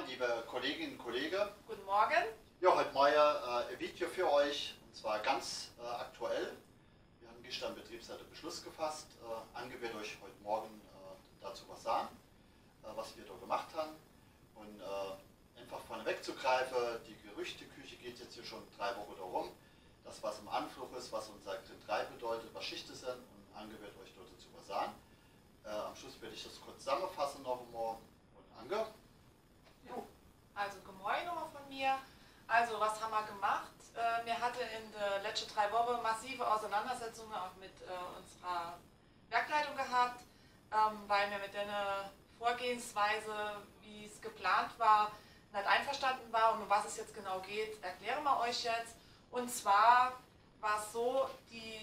liebe Kolleginnen und Kollegen. Guten Morgen. Ja, heute Morgen ein Video für euch, und zwar ganz aktuell. Wir haben gestern Betriebsrat einen Beschluss gefasst. Ange wird euch heute Morgen dazu was sagen, was wir da gemacht haben. Und einfach vorneweg zu greifen, die Gerüchteküche geht jetzt hier schon 3 Wochen darum, das was im Anflug ist, was unser Grin 3 bedeutet, was Schichten sind, und Ange wird euch dort dazu was sagen. Am Schluss werde ich das kurz zusammenfassen noch einmal. Und Ange? Jo. Also Gemoin nochmal von mir. Also was haben wir gemacht? Wir hatten in den letzten 3 Wochen massive Auseinandersetzungen auch mit unserer Werkleitung gehabt, weil wir mit der Vorgehensweise, wie es geplant war, nicht einverstanden war. Und um was es jetzt genau geht, erklären wir euch jetzt. Und zwar war es so,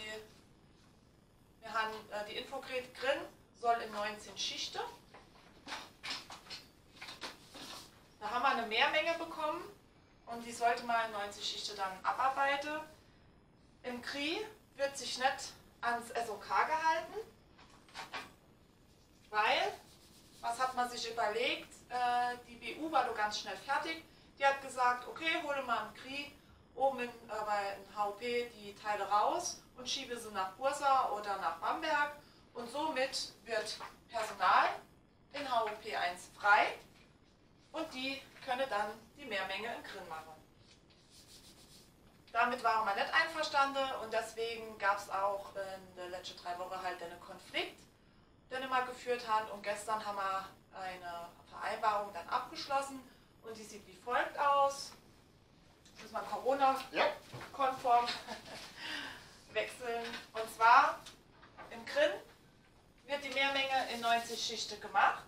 wir haben die Infogrid Grin soll in 19 Schichten. Da haben wir eine Mehrmenge bekommen und die sollte man in 90 Schichten dann abarbeiten. Im KRI wird sich nicht ans SOK gehalten, weil, was hat man sich überlegt, die BU war doch ganz schnell fertig. Die hat gesagt, okay, hole mal im KRI oben bei HOP die Teile raus und schiebe sie nach Bursa oder nach Bamberg. Und somit wird Personal in HOP 1 frei und die können dann die Mehrmenge in Grin machen. Damit waren wir nicht einverstanden und deswegen gab es auch in den letzten 3 Wochen halt einen Konflikt, den wir geführt haben. Und gestern haben wir eine Vereinbarung dann abgeschlossen und die sieht wie folgt aus. Ich muss mal Corona-konform wechseln. Und zwar im Grin wird die Mehrmenge in 90 Schichten gemacht.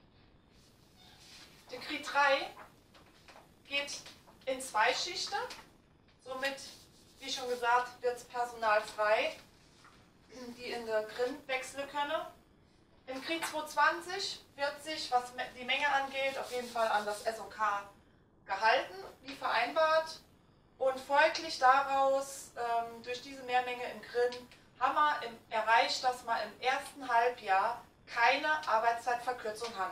Der KRI 3 geht in 2 Schichten. Somit, wie schon gesagt, wird das Personal frei, die in der Grin wechseln können. Im KRI 220 wird sich, was die Menge angeht, auf jeden Fall an das SOK gehalten, wie vereinbart. Und folglich daraus, durch diese Mehrmenge im Grin, haben wir erreicht, dass wir im ersten Halbjahr keine Arbeitszeitverkürzung haben.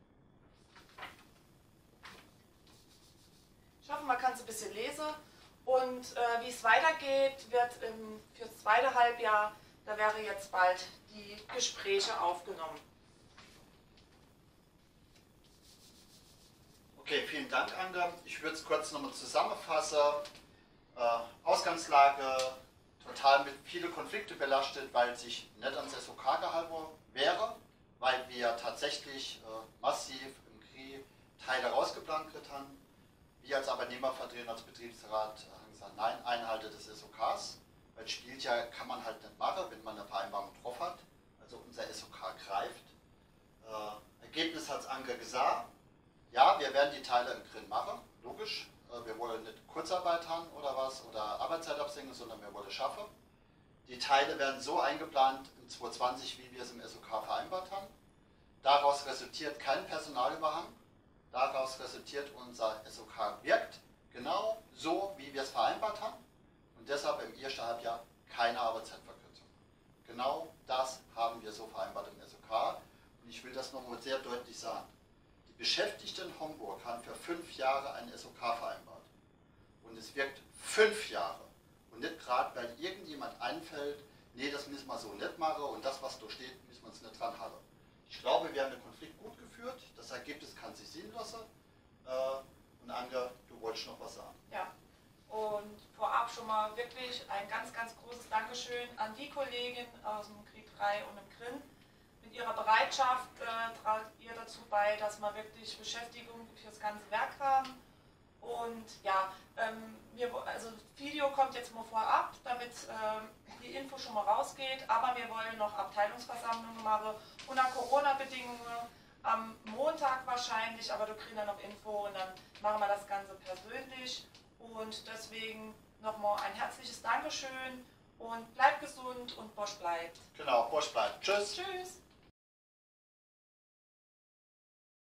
Ich hoffe, man kann es ein bisschen lesen. Und wie es weitergeht, wird für das zweite Halbjahr, da wäre jetzt bald die Gespräche aufgenommen. Okay, vielen Dank, Ange. Ich würde es kurz nochmal zusammenfassen. Ausgangslage total mit vielen Konflikten belastet, weil sich nicht ans SOK gehalten wäre, weil wir tatsächlich massiv im KRI Teile rausgeplant haben. Wir als Arbeitnehmervertreter, als Betriebsrat haben gesagt, nein, Einhalte des SOKs, weil spielt ja, kann man halt nicht machen, wenn man eine Vereinbarung getroffen hat. Also unser SOK greift. Ergebnis hat es Anke gesagt, ja, wir werden die Teile im Grin machen, logisch. Wir wollen nicht Kurzarbeit haben oder was, oder Arbeitszeitabsenken, sondern wir wollen schaffen. Die Teile werden so eingeplant im 2020, wie wir es im SOK vereinbart haben. Daraus resultiert kein Personalüberhang. Daraus resultiert unser SOK wirkt genau so, wie wir es vereinbart haben. Und deshalb im ersten Halbjahr keine Arbeitszeitverkürzung. Genau das haben wir so vereinbart im SOK. Und ich will das nochmal sehr deutlich sagen. Die Beschäftigten in Homburg haben für 5 Jahre einen SOK vereinbart. Und es wirkt 5 Jahre. Und nicht gerade, weil irgendjemand einfällt, nee, das müssen wir so nicht machen und das, was da steht, müssen wir uns nicht dran halten. Ich glaube, wir haben den Konflikt gut geführt. Das Ergebnis kann sich sehen lassen. Und Ange, du wolltest noch was sagen. Ja, und vorab schon mal wirklich ein ganz, ganz großes Dankeschön an die Kollegin aus dem KRI 3 und im Grin. Mit ihrer Bereitschaft tragt ihr dazu bei, dass wir wirklich Beschäftigung für das ganze Werk haben. Und ja, also das Video kommt jetzt mal vorab, damit die Info schon mal rausgeht. Aber wir wollen noch Abteilungsversammlungen machen unter Corona-Bedingungen am Montag wahrscheinlich. Aber du kriegst dann noch Info und dann machen wir das Ganze persönlich. Und deswegen nochmal ein herzliches Dankeschön und bleibt gesund und Bosch bleibt. Genau, Bosch bleibt. Tschüss. Tschüss.